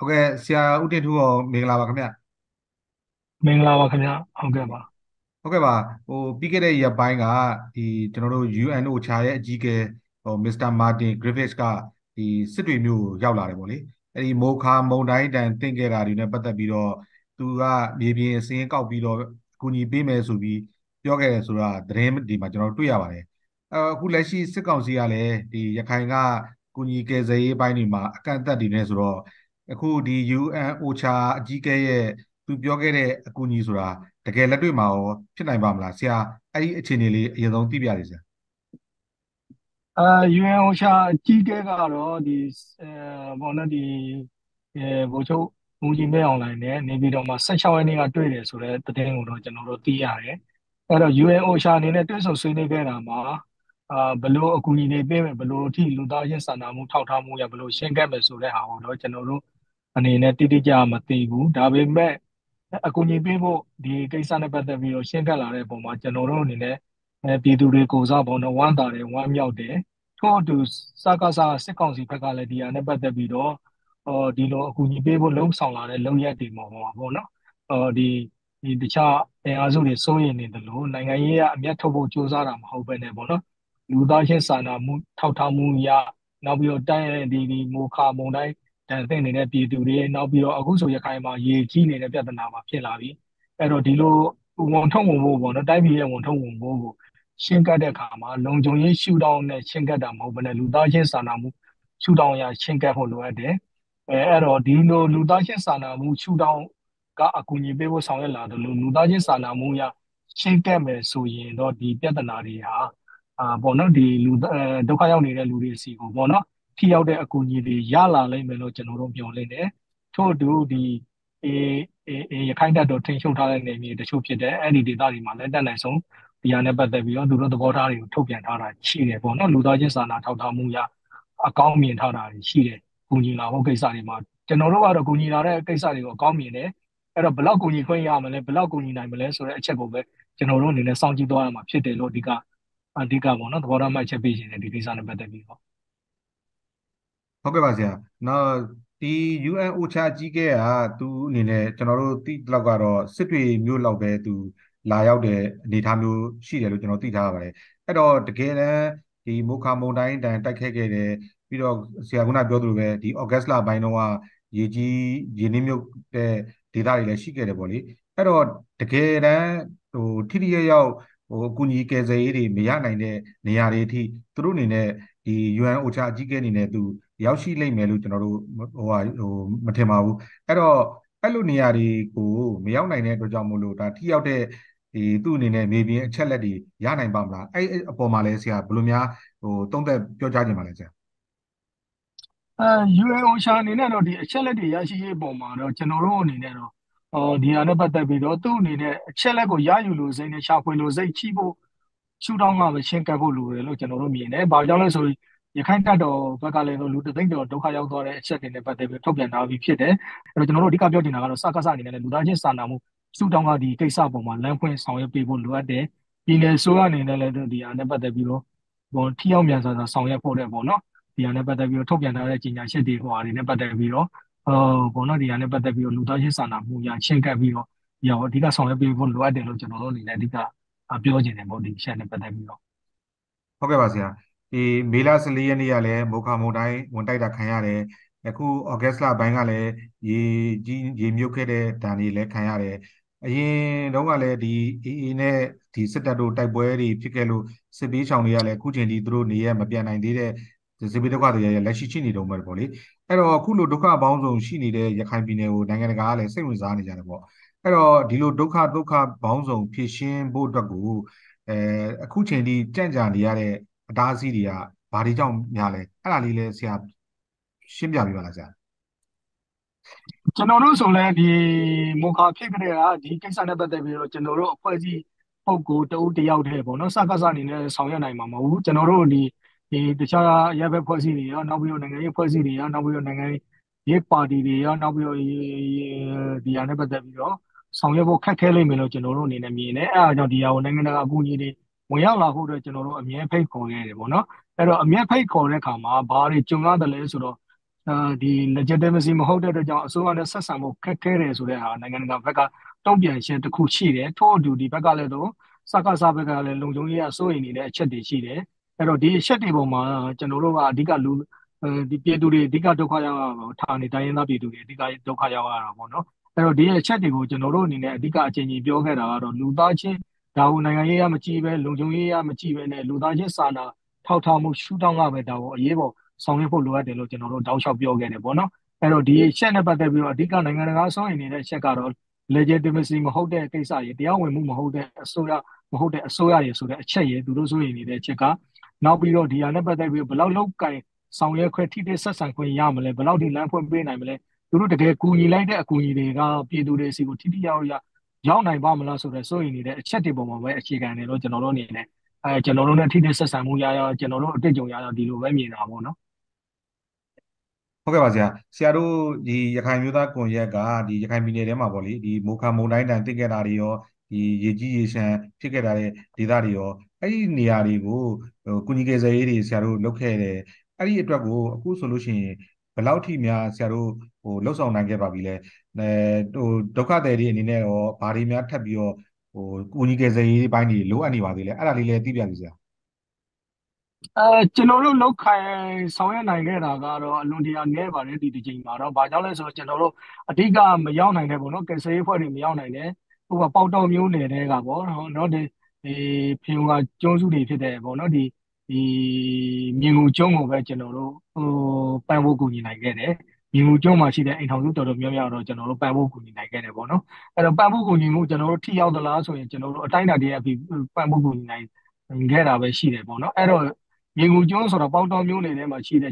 ဟုတ်ကဲ့ဆရာဦးတင်ထူးရောမင်္ဂလာပါခင်ဗျမင်္ဂလာပါခင်ဗျာဟုတ်ကဲ့ပါဟုတ်ကဲ့ပါပြီးခဲ့တဲ့ရက်ပိုင်းကဒီကျွန်တော်တို့ UNOCHA ရဲ့အကြီးအကဲမစ္စတာမာတင်ဂရစ်ဖစ်ကဒီစစ်တွေမြို့ကိုရောက်လာတယ်ပေါ့လေအဲ့ဒီမိုခါမုန်တိုင်းတန်တင့်ခဲ့တာတွေနဲ့ပတ်သက်ပြီးတော့သူကမြေပြင်စရင်းကောက်ပြီးတော့အကူအညီပေးမယ်ဆိုပြီးပြောခဲ့တယ်ဆိုတာသတင်းဒီမှာကျွန်တော်တို့တွေ့ရပါတယ်အခုလက်ရှိစစ်ကောင်စီကလည်းဒီရခိုင်ကကူညီကယ်ဆယ်ရေးပိုင်းတွေမှာအကန့်အသတ်တွေနဲ့ဆိုတော့အခုဒီ UN OCHA အကြီးအကဲရဲ့သူပြောခဲ့တဲ့အကူအညီဆိုတာတကယ်လက်တွေ့မှာရောဖြစ်နိုင်ပါမလားဆရာအဲ့ဒီအခြေအနေလေးအရင်ဆုံးသိပြရစီဆရာအဲ UN ဟိုရှာအကြီးအကဲကတော့ဒီအဲဘောနော်ဒီဗိုလ်ချုပ်မူကြီးမဲအောင်လိုင်းနဲ့နေပြည်တော်မှာ16ရက်နေ့ကတွေ့တယ်ဆိုတဲ့သတင်းကိုတော့ကျွန်တော်တို့သိရတယ်အဲ့တော့ UN ဟိုရှာအနေနဲ့တွေ့ဆုံဆွေးနွေးခဲ့တာမှာဘယ်လိုအကူအညီတွေပေးမယ်ဘယ်လိုအထိလူသားချင်းစာနာမှုထောက်ထားမှုရဘယ်လိုရှင်းခဲ့မယ်ဆိုတဲ့ဟာကိုတော့ကျွန်တော်တို့အနေနဲ့တိတိကျကျမသိဘူးဒါပေမဲ့အကူအညီပေးဖို့ဒီကိစ္စနဲ့ပတ်သက်ပြီးတော့ရှင်းပြလာတဲ့ပုံမှာကျွန်တော်တို့အနေနဲ့ပြည်သူတွေကိုယ်စားပေါ့နော်ဝမ်းသာတယ်ဝမ်းမြောက်တယ်ထို့အတူစကားစားစစ်ကောင်စီဘက်ကလည်းဒီဟာနဲ့ပတ်သက်ပြီးတော့ဒီလိုအကူအညီပေးဖို့လှုံ့ဆော်လာတဲ့လုပ်ရက်တွေမှာပေါ့နော်ဒီတခြားအင်အားစုတွေစိုးရိမ်နေတယ်လို့နိုင်ငံရေးကအမျက်ထုတ်ဖို့ကြိုးစားတာမဟုတ်ဘဲနဲ့ပေါ့နော်လူသားချင်းစာနာမှုထောက်ထားမှုရနောက်ပြီးတော့တိုင်းဒီမိုခါမုန်တိုင်းတန်ဆင်းနေတဲ့ပြည်သူတွေနောက်ပြီးတော့အခုဆိုရခိုင်မှာရေကြီးနေတဲ့ပြဿနာမှာဖြစ်လာပြီအဲ့တော့ဒီလိုဝန်ထုံးဝန်ဖို့ပေါ့နော်တိုင်းပြည်ရဲ့ဝန်ထုံးဝန်ဖို့ကိုရှင်းကပ်တဲ့အခါမှာလုံခြုံရေးရှုထောင့်နဲ့ရှင်းကပ်တာမဟုတ်ဘဲနဲ့လူသားချင်းစာနာမှုရှုထောင့်အရရှင်းကပ်ဖို့လိုအပ်တယ်အဲ့တော့ဒီလိုလူသားချင်းစာနာမှုရှုထောင့်ကအကူအညီပေးဖို့ဆောင်ရွက်လာတယ်လို့လူသားချင်းစာနာမှုအရရှင်းကပ်မယ်ဆိုရင်တော့ဒီပြဿနာတွေဟာပေါ့နော်ဒီလူဒုက္ခရောက်နေတဲ့လူတွေစီကိုပေါ့နော်ထိရောက်တဲ့အကူအညီတွေရလာလိမ့်မယ်လို့ကျွန်တော်တို့မျှော်လင့်တယ်ထို့အတူဒီအေရခိုင်တပ်တော်ထိန်းချုပ်ထားတဲ့နေမြေတချို့ဖြစ်တဲ့အဲ့ဒီဒေသတွေမှာလည်းတက်နိုင်ဆုံးဒီဟာနဲ့ပတ်သက်ပြီးတော့သူတို့သဘောထားတွေကိုထုတ်ပြန်ထားတာရှိတယ်ပေါ့နော်လူသားချင်းစာနာထောက်ထားမှုရအကောင်းမြင်ထားတာရှိတယ်ကူညီလာဖို့ကိစ္စတွေမှာကျွန်တော်တို့ကတော့ကူညီလာတဲ့ကိစ္စတွေကိုအကောင်းမြင်တယ်အဲ့တော့ဘယ်လောက်ကူညီခွင့်ရမလဲဘယ်လောက်ကူညီနိုင်မလဲဆိုတဲ့အချက်ကိုပဲကျွန်တော်တို့အနေနဲ့စောင့်ကြည့်သွားရမှာဖြစ်တယ်လို့အဓိကပေါ့နော်သဘောထားမှတ်ချက်ပေးခြင်းတဲ့ဒီကိစ္စနဲ့ပတ်သက်ပြီးတော့ဟုတ်ကဲ့ပါဆရာနောက်ဒီ UN OCHA အကြီးအကဲကသူအနေနဲ့ကျွန်တော်တို့သိလောက်ကတော့စစ်တွေမြို့လောက်ပဲသူလာရောက်တဲ့အနေအထားမျိုးရှိတယ်လို့ကျွန်တော်သိထားရပါတယ်အဲ့တော့တကယ်တမ်းဒီမိုခါမုန်တိုင်းတန်တိုက်ခတ်ခဲ့တယ်ပြီးတော့ဆရာကပြောသလိုပဲဒီဩဂတ်စ်လပိုင်းတုန်းကရေကြီးရေနစ်မြုပ်တဲ့ဒေသတွေလည်းရှိခဲ့တယ်ပေါ့လေအဲ့တော့တကယ်တမ်းထိထိရောက်ရောက်အကူအညီကယ်ဆယ်ရေးတွေမရနိုင်တဲ့နေရာတွေအထိသူတို့အနေနဲ့ဒီ UN OCHA အကြီးအကဲအနေနဲ့သူရောက်ရှိလိမ့်မယ်လို့ကျွန်တော်တို့မထင်ပါဘူးအဲ့တော့အဲ့လိုနေရာတွေကိုမရောက်နိုင်တဲ့အတွက်ကြောင့်မို့လို့ဒါထိရောက်တဲ့ဒီသူ့အနေနဲ့မြေပြင်အချက်လက်တွေရနိုင်ပါမလားအဲ့အပေါ်မှာလဲဆရာဘယ်လိုများသုံးသပ်ပြောကြားခြင်းပါလဲဆရာအဲ UNOCHA အနေနဲ့တော့ဒီအချက်လက်တွေရရှိရေးပုံမှာတော့ကျွန်တော်တို့အနေနဲ့တော့ဒီဟာနဲ့ပတ်သက်ပြီးတော့သူ့အနေနဲ့အချက်လက်ကိုရယူလို့စိတ်နဲ့ရှာဖွေလို့စိတ်ချိဖို့ရှုထောင့်ကပဲရှင်းကပ်ဖို့လိုတယ်လို့ကျွန်တော်တို့မြင်တယ်။ဘာကြောင့်လဲဆိုရင်ရခိုင်တပ်တော်ဘက်ကလည်းလူတသိန်းကျော်ဒုက္ခရောက်သွားတဲ့အချက်တွေနဲ့ပတ်သက်ပြီးထုတ်ပြန်ထားပြီးဖြစ်တယ်။အဲ့တော့ကျွန်တော်တို့အဓိကပြောချင်တာကတော့စကားစအနေနဲ့လူသားချင်းစာနာမှုရှုထောင့်ကဒီကိစ္စပုံမှာလမ်းဖွင့်ဆောင်ရွက်ပေးဖို့လိုအပ်တယ်။ပြည်နယ်ဆိုရအနေနဲ့လည်းဒီဟာနဲ့ပတ်သက်ပြီးတော့ထိရောက်မြန်ဆန်စွာဆောင်ရွက်ဖို့တဲ့ပေါ့နော်။ဒီဟာနဲ့ပတ်သက်ပြီးတော့ထုတ်ပြန်ထားတဲ့ကြေညာချက်တွေဟိုဟာတွေနဲ့ပတ်သက်ပြီးတော့ပေါ့နော်ဒီဟာနဲ့ပတ်သက်ပြီးတော့လူသားချင်းစာနာမှုရရှင်းကပ်ပြီးတော့ဒီဟာကိုအဓိကဆောင်ရွက်ပေးဖို့လိုအပ်တယ်လို့ကျွန်တော်တို့အနေနဲ့အဓိကပြောချင်တယ်ပေါ့ဒီချက်နဲ့ပတ်သက်ပြီးတော့ဟုတ်ကဲ့ပါဆရာဒီမေလ14ရက်နေ့ကလည်းမိုခါမုန်တိုင်းဝင်တိုက်တာခံရတယ်အခုဩဂတ်စ်လပိုင်းကလည်းရေကြီးရေမြုပ်ခဲ့တဲ့ဒဏ်တွေလည်းခံရတယ်အရင်တုန်းကလည်းဒီအေးအေးနဲ့ဒီစစ်တပ်တို့တိုက်ပွဲတွေဖြစ်ခဲ့လို့စစ်ပေးချောင်တွေကလည်းအခုချိန်ထိသူတို့နေရမပြန်နိုင်သေးတဲ့စစ်ပေးဒုက္ခတွေရလက်ရှိရှိနေတုန်းပဲပေါ့လေအဲ့တော့အခုလိုဒုက္ခပေါင်းစုံရှိနေတဲ့ရခိုင်ပြည်နယ်ကိုနိုင်ငံတကာကလည်းစိတ်ဝင်စားနေကြတယ်ပေါ့အဲ့တော့ဒီလိုဒုက္ခပေါင်းစုံဖြေရှင်းဖို့အတွက်ကိုအဲအခုချိန်ထိကြန့်ကြာနေရတဲ့အတားအဆီးတွေကဘာတွေကြောင့်များလဲအဲ့ဒါလေးလဲဆရာရှင်းပြပေးပါလားဆရာကျွန်တော်တို့ဆိုလည်းဒီမုခါဖြစ်ကြတဲ့ကဒီကိစ္စနဲ့ပတ်သက်ပြီးတော့ကျွန်တော်တို့အဖွဲ့အစည်းပုဂ္ဂိုလ်တဦးတယောက်တည်းပေါ့နော်စကားစအနေနဲ့ဆောင်ရွက်နိုင်မှာမဟုတ်ဘူးကျွန်တော်တို့ဒီတခြားရပ်ဘက်ဖွဲ့စည်းတွေရောနောက်ပြီးတော့နိုင်ငံရေးဖွဲ့စည်းတွေရောနောက်ပြီးတော့နိုင်ငံရေးပါတီတွေရောနောက်ပြီးတော့ဒီဟာနဲ့ပတ်သက်ပြီးတော့ဆောင်ရွက်ဖို့ခက်ခဲလိမ့်မယ်လို့ကျွန်တော်တို့အနေနဲ့မြင်တယ်အဲအားကြောင့်ဒီဟာကိုနိုင်ငံတကာအကူအညီတွေဝင်ရောက်လာဖို့အတွက်ကျွန်တော်တို့အမြဲဖိတ်ခေါ်ခဲ့တယ်ပေါ့နော်အဲ့တော့အမြဲဖိတ်ခေါ်တဲ့အခါမှာဘာတွေကြုံရတယ်လဲဆိုတော့ဒီ legitimacy မဟုတ်တဲ့အတွက်ကြောင့်အစိုးရနဲ့ဆက်ဆံဖို့ခက်ခဲတယ်ဆိုတဲ့ဟာနိုင်ငံတကာဘက်ကတုံ့ပြန်ခြင်းတစ်ခုရှိတယ်ထို့အတူဒီဘက်ကလည်းတော့စကားစားဘက်ကလည်းလုံခြုံရေးအစိုးရနေတဲ့အချက်တွေရှိတယ်အဲ့တော့ဒီအချက်တွေပေါ်မှာကျွန်တော်တို့ကအဓိကလူဒီပြည်သူတွေအဓိကဒုက္ခရောက်ရတာဌာနေတိုင်းရင်းသားပြည်သူတွေအဓိကဒုက္ခရောက်ရတာပေါ့နော်အဲ့တော့ဒီအချက်တွေကိုကျွန်တော်တို့အနေနဲ့အဓိကအချိန်ကြီးပြောခဲ့တာကတော့လူသားချင်းဒါကိုနိုင်ငံရေးရမကြည့်ပဲလုံခြုံရေးရမကြည့်ပဲနဲ့လူသားချင်းစာနာထောက်ထားမှုရှုထောင့်ကပဲဒါကိုအရေးပေါ်ဆောင်ရွက်ဖို့လိုအပ်တယ်လို့ကျွန်တော်တို့တောက်လျှောက်ပြောခဲ့တယ်ပေါ့နော်အဲ့တော့ဒီချက်နဲ့ပတ်သက်ပြီးတော့အဓိကနိုင်ငံတကာစိုးရိမ်နေတဲ့ချက်ကတော့ legitimacy မဟုတ်တဲ့ကိစ္စရေတရားဝင်မှုမဟုတ်တဲ့အစိုးရရေဆိုတဲ့အချက်ရေသူတို့စိုးရိမ်နေတဲ့ချက်ကနောက်ပြီးတော့ဒီဟာနဲ့ပတ်သက်ပြီးဘယ်လောက်လောက်ကင်ဆောင်ရွက်ခွင့်ထိတဲ့ဆက်ဆံခွင့်ရမလဲဘယ်လောက်ဒီလမ်းဖွင့်ပေးနိုင်မလဲသူတို့တကယ်ကူညီလိုက်တဲ့အကူအညီတွေကပြည်သူတွေစီကိုထိထိရောက်နိုင်ပါမလားဆိုတဲ့စိုးရိမ်နေတဲ့အချက်တွေပေါ်မှာပဲအခြေခံတယ်လို့ကျွန်တော်တို့အနေနဲ့ကျွန်တော်တို့နဲ့ထိတဲ့ဆက်ဆံမှုရကျွန်တော်တို့အတွေ့အကြုံရဒီလိုပဲမြင်တာပေါ့နော်ဟုတ်ကဲ့ပါဆရာတို့ဒီရခိုင်မျိုးသားကွန်ရက်ကဒီရခိုင်ပြည်နယ်ထဲမှာပေါ့လေဒီမိုခါမုန်တိုင်းတန်တက်ခဲ့တာတွေရောဒီရေကြီးရေရှမ်းဖြစ်ခဲ့တာတဲ့ဒေသတွေရောအဲ့ဒီနေရာတွေကိုကုညီကယ်ဆယ်ရေးတွေဆရာတို့လုပ်ခဲ့တယ်အဲ့ဒီအတွက်ကိုအခုဆိုလို့ရှိရင်ဘယ်လောက်ထိများဆရာတို့လှုပ်ဆောင်နိုင်ခဲ့ပါပြီလဲအဲဒုက္ခသည်တွေအနေနဲ့ရောဘာတွေများထပ်ပြီးတော့ကုညီကယ်ဆယ်ရေးပိုင်းတွေလိုအပ်နေပါသေးလဲအဲ့ဒါလေးလည်းသိပြပါဆရာအဲကျွန်တော်တို့လောက်ခိုင်ဆောင်ရွက်နိုင်ခဲ့တာကတော့အလွန်တရာနည်းပါတယ်ဒီတစ်ချိန်မှာတော့ဘာကြောင့်လဲဆိုတော့ကျွန်တော်တို့အဓိကမရောက်နိုင်တဲ့ပေါ့နော်ကယ်ဆယ်ရေးဖွဲ့တွေမရောက်နိုင်တဲ့ဟိုကပေါတောင်မျိုးနယ်တွေကပေါ့နော်ဒီဖေဝါကျွန်းစုတွေဖြစ်တဲ့ပေါ့နော်ဒီမြေငူကျွန်းကိုပဲကျွန်တော်တို့ပံ့ပိုးကူညီနိုင်ခဲ့တယ်မြေငူကျွန်းမှာရှိတဲ့အိမ်ထောင်စုတော်တော်များများတော့ကျွန်တော်တို့ပံ့ပိုးကူညီနိုင်ခဲ့တယ်ပေါ့နော်အဲ့တော့ပံ့ပိုးကူညီမှုကျွန်တော်တို့ထိရောက်သလားဆိုရင်ကျွန်တော်တို့အတိုင်းအတာတည်းအပြီးပံ့ပိုးကူညီနိုင်ခဲ့တာပဲရှိတယ်ပေါ့နော်အဲ့တော့ရေငူကျွန်းဆိုတော့ပေါတောင်မျိုးနယ်ထဲမှာရှိတဲ့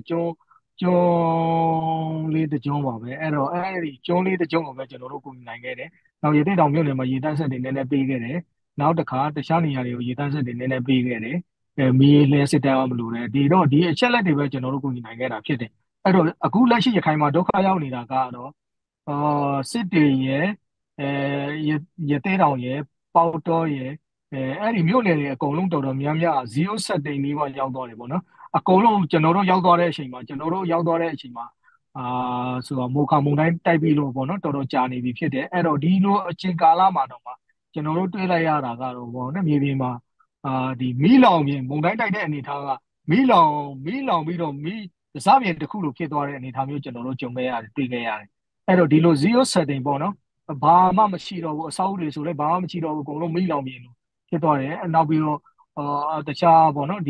ကျွန်းလေးတစ်ကျွန်းပါပဲအဲ့တော့အဲ့ဒီကျွန်းလေးတစ်ကျွန်းကိုပဲကျွန်တော်တို့ကူညီနိုင်ခဲ့တယ်။နောက်ရေသိမ်းတောင်မြို့နယ်မှာရေတန်းဆက်တွေနည်းနည်းပေးခဲ့တယ်။နောက်တစ်ခါတခြားနေရာတွေကိုရေတန်းဆက်တွေနည်းနည်းပေးခဲ့တယ်။မီးလင်းစစ်တမ်းအောင်မလို့တယ်ဒီအချက်လက်တွေပဲကျွန်တော်တို့ကူညီနိုင်ခဲ့တာဖြစ်တယ်။အဲ့တော့အခုလက်ရှိရခိုင်မှာဒုက္ခရောက်နေတာကတော့စစ်တွေရယ်အဲရသေးတောင်ရယ်ပေါတောရယ်အဲ့ဒီမြို့နယ်တွေအကုန်လုံးတော်တော်များများ0 setting လေးပါရောက်သွားတယ်ပေါ့နော်အကုန်လုံးကျွန်တော်တို့ရောက်သွားတဲ့အချိန်မှာအာဆိုတော့မိုခါမုန်တိုင်းတိုက်ပြီးလို့ပေါ့နော်တော်တော်ကြာနေပြီဖြစ်တယ်အဲ့တော့ဒီလိုအချိန်ကာလမှာတော့မှကျွန်တော်တို့တွေ့လိုက်ရတာကတော့ပေါ့နော်မြေပြင်မှာဒီမီးလောင်ပြင်မုန်တိုင်းတိုက်တဲ့အနေအထားကမီးလောင်ပြီးတော့မီးတစားပြင်တစ်ခုလိုဖြစ်သွားတဲ့အနေအထားမျိုးကျွန်တော်တို့ကြုံခဲ့ရတယ်တွေ့ခဲ့ရတယ်အဲ့တော့ဒီလို0 setting ပေါ့နော်ဘာမှမရှိတော့ဘူးအဆောက်အဦတွေဆိုလည်းဘာမှမရှိတော့ဘူးအကုန်လုံးမီးလောင်ပြင်လို့ဖြစ်သွားတယ်နောက်ပြီးတော့တခြားပေါ့နော်ဒီ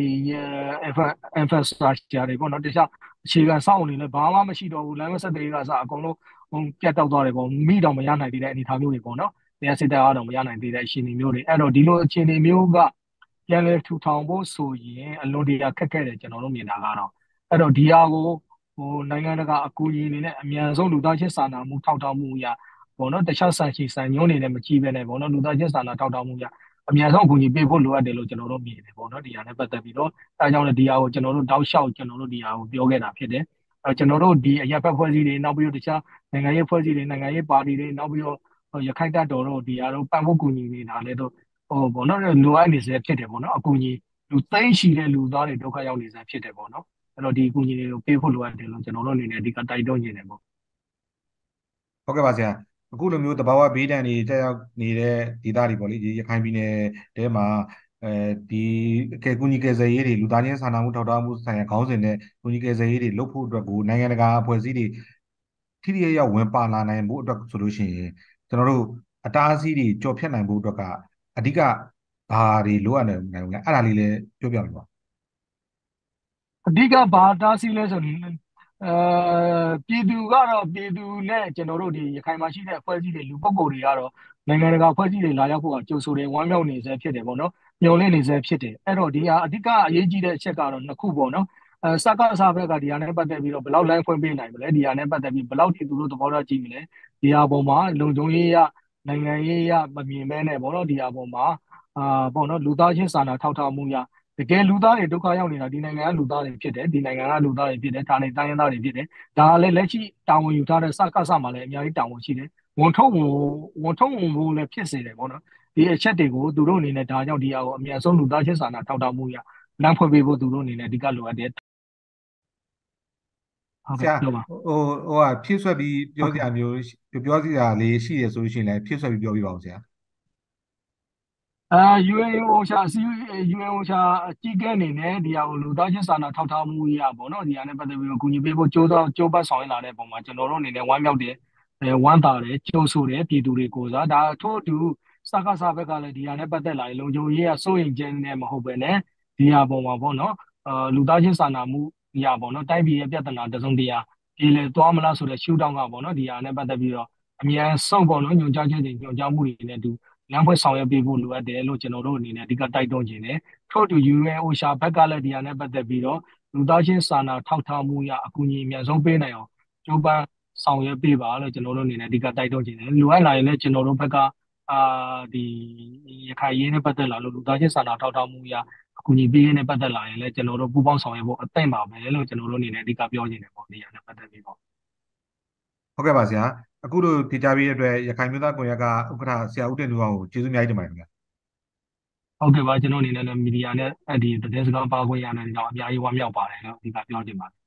infrastructure တွေပေါ့နော်တခြားအခြေခံစောင့်အနေနဲ့ဘာမှမရှိတော့ဘူးလမ်းမဆက်သွယ်ရေးကအစအကုန်လုံးပြတ်တောက်သွားတယ်ပေါ့မိတော့မရနိုင်သေးတဲ့အနေအထားမျိုးတွေပေါ့နော်တရားစစ်တပ်အားတော့မရနိုင်သေးတဲ့အခြေအနေမျိုးတွေအဲ့တော့ဒီလိုအခြေအနေမျိုးကပြန်လည်ထူထောင်ဖို့ဆိုရင်အလွန်တရာခက်ခဲတယ်ကျွန်တော်တို့မြင်တာကတော့အဲ့တော့ဒီဟာကိုနိုင်ငံတကာအကူအညီအနေနဲ့အမြန်ဆုံးလူသားချင်းစာနာမှုထောက်ထားမှုရပေါ့နော်တခြားဆန်ချီဆန်ညွှန်းနေနဲ့မကြည့်ပဲနဲ့ပေါ့နော်လူသားချင်းစာနာထောက်ထားမှုရအများဆုံးအကူအညီပေးဖို့လိုအပ်တယ်လို့ကျွန်တော်တို့မြင်တယ်ပေါ့နော်ဒီဟာနဲ့ပတ်သက်ပြီးတော့အဲကြောင့်လည်းဒီဟာကိုကျွန်တော်တို့တောက်လျှောက်ကျွန်တော်တို့ဒီဟာကိုပြောခဲ့တာဖြစ်တယ်ကျွန်တော်တို့ဒီအရပ်ဘက်ဖွဲ့စည်းတွေနောက်ပြီးတော့တခြားနိုင်ငံရေးဖွဲ့စည်းတွေနိုင်ငံရေးပါတီတွေနောက်ပြီးတော့ရခိုင်တပ်တော်တို့ဒီဟာတို့ပံ့ပိုးကူညီနေတာလည်းတော့ပေါ့နော်လိုအပ်နေစေဖြစ်တယ်ပေါ့နော်အကူအညီလူသိန်းရှိတဲ့လူသားတွေဒုက္ခရောက်နေစေဖြစ်တယ်ပေါ့နော်အဲ့တော့ဒီအကူအညီတွေကိုပေးဖို့လိုအပ်တယ်လို့ကျွန်တော်တို့အနေနဲ့အဓိကတိုက်တွန်းနေတယ်ပေါ့ဟုတ်ကဲ့ပါအခုလိုမျိုးတဘာဝဘေးဒဏ်တွေတက်ရောက်နေတဲ့ဒေသတွေပေါ့လေဒီရခိုင်ပြည်နယ်ထဲမှာအဲဒီကုညီကယ်ဆယ်ရေးတွေလူသားချင်းစာနာမှုထောက်ထားမှုဆိုင်ရာခေါင်းစဉ်နဲ့ကုညီကယ်ဆယ်ရေးတွေလုပ်ဖို့အတွက်ကိုနိုင်ငံတကာအဖွဲ့အစည်းတွေထိထိရောက်ရောက်ဝင်ပါလာနိုင်ဖို့အတွက်ဆိုလို့ရှိရင်ကျွန်တော်တို့အတားအဆီးတွေကျော်ဖြတ်နိုင်ဖို့အတွက်ကအဓိကဘာတွေလိုအပ်နေနိုင်လဲအဲ့ဒါလေးလည်းပြောပြပါဦးအဓိကဘာတားဆီးလဲဆိုရင်ပြည်သူကတော့ပြည်သူနဲ့ကျွန်တော်တို့ဒီရခိုင်မှာရှိတဲ့အဖွဲ့အစည်းတွေလူပုဂ္ဂိုလ်တွေကတော့နိုင်ငံတကာအဖွဲ့အစည်းတွေလာရောက်ဖို့ကကြိုဆိုတယ်ဝမ်းမြောက်နေစေဖြစ်တယ်ပေါ့နော်မျှော်လင့်နေစေဖြစ်တယ်အဲ့တော့ဒီဟာအဓိကအရေးကြီးတဲ့အချက်ကတော့နှစ်ခုပေါ့နော်စကားစားဘက်ကဒီဟာနဲ့ပတ်သက်ပြီးတော့ဘယ်လောက်လိုင်းဖွင့်ပေးနိုင်မလဲဒီဟာနဲ့ပတ်သက်ပြီးဘယ်လောက်ထိသူတို့သဘောထားကြည့်မလဲဒီဟာပေါ်မှာလုံခြုံရေးရနိုင်ငံရေးရမမြင်မဲနဲ့ပေါ့နော်ဒီဟာပေါ်မှာပေါ့နော်လူသားချင်းစာနာထောက်ထားမှုရတကယ်လူသားတွေဒုက္ခရောက်နေတာဒီနိုင်ငံကလူသားတွေဖြစ်တယ်ဒီနိုင်ငံကလူသားတွေဖြစ်တယ်ဌာနေတိုင်းရင်းသားတွေဖြစ်တယ်ဒါကလည်းလက်ရှိတာဝန်ယူထားတဲ့စကားစမှာလည်းအများကြီးတာဝန်ရှိတယ်ဝန်ထုတ်ဝန်လည်းဖြစ်စေတယ်ပေါ့နော်ဒီအချက်တွေကိုသူတို့အနေနဲ့ဒါကြောင့်ဒီဟာကိုအမြန်ဆုံးလူသားချင်းစာနာထောက်ထားမှုရလမ်းဖွင့်ပေးဖို့သူတို့အနေနဲ့အဓိကလိုအပ်တယ်ဟုတ်ဆရာကဲ့ပြောပါဖြည့်ဆွက်ပြီးပြောဟုတ်ကဲ့စရာမျိုးပြောစရာလေးရှိရဆိုလို့ရှိရင်လည်းဖြည့်ဆွက်ပြီးပြောပြပါဦးဆရာအဲ UNOCHA အစည်းအဝေး UNOCHA အကြီးအကဲအနေနဲ့ဒီဟာကိုလူသားချင်းစာနာထောက်ထားမှုအရာပေါ့နော်ဒီဟာနဲ့ပတ်သက်ပြီးတော့ကူညီပေးဖို့ကြိုးပမ်းဆောင်ရွက်လာတဲ့ပုံမှာကျွန်တော်တို့အနေနဲ့ဝမ်းမြောက်တယ်ဝမ်းသာတယ်ကြိုးဆိုတယ်ပြည်သူတွေကိုစားဒါထို့အတူစကားစားဘက်ကလည်းဒီဟာနဲ့ပတ်သက်လာရင်လုံခြုံရေးကစိုးရိမ်ခြင်းနဲ့မဟုတ်ပဲနဲ့ဒီဟာပုံမှာပေါ့နော်လူသားချင်းစာနာမှုအရာပေါ့နော်တိုင်းပြည်ရဲ့ပြဿနာတစ်စုံတစ်ရာပြည်လည်သွားမလားဆိုတဲ့ရှုထောင့်ကပေါ့နော်ဒီဟာနဲ့ပတ်သက်ပြီးတော့အမြန်ဆုံးပေါ့နော်ညွှန်ကြားချက်တွေညွှန်ကြားမှုတွေနဲ့အတူ လမ်းဖွင့်ဆောင်ရွက်ပေးဖို့လိုအပ်တယ်လို့ကျွန်တော်တို့အနေနဲ့အဓိကတိုက်တွန်းခြင်းတယ်။ထို့အတူ UN OSHA ဘက်ကလည်းဒီဟာနဲ့ပတ်သက်ပြီးတော့လူသားချင်းစာနာထောက်ထားမှုရအကူအညီအများဆုံးပေးနိုင်အောင်ကြိုးပမ်းဆောင်ရွက်ပေးပါလို့ကျွန်တော်တို့အနေနဲ့အဓိကတိုက်တွန်းခြင်းတယ်။လိုအပ်လာရင်လည်းကျွန်တော်တို့ဘက်ကအာဒီရခိုင်ရေးနဲ့ပတ်သက်လာလို့လူသားချင်းစာနာထောက်ထားမှုရအကူအညီပေးရေးနဲ့ပတ်သက်လာရင်လည်းကျွန်တော်တို့ပူးပေါင်းဆောင်ရွက်ဖို့အသင့်ပါပဲလို့ကျွန်တော်တို့အနေနဲ့အဓိကပြောခြင်းတယ်ပေါ့ဒီဟာနဲ့ပတ်သက်ပြီးတော့ဟုတ်ကဲ့ပါဆရာအခုလိုဖြေကြားပေးတဲ့အတွက်ရခိုင်မျိုးသားကွန်ရက်ကဥက္ကဋ္ဌဆရာဦးတင်သူအောင်ကိုကျေးဇူးအများကြီးတင်ပါတယ်ခင်ဗျာဟုတ်ကဲ့ပါကျွန်တော်အနေနဲ့လည်းမီဒီယာနဲ့အဲ့ဒီသတင်းစကားပါခွင့်ရတဲ့ကြောင့်အများကြီးဝမ်းမြောက်ပါတယ်လို့အဓိကပြောချင်ပါတယ်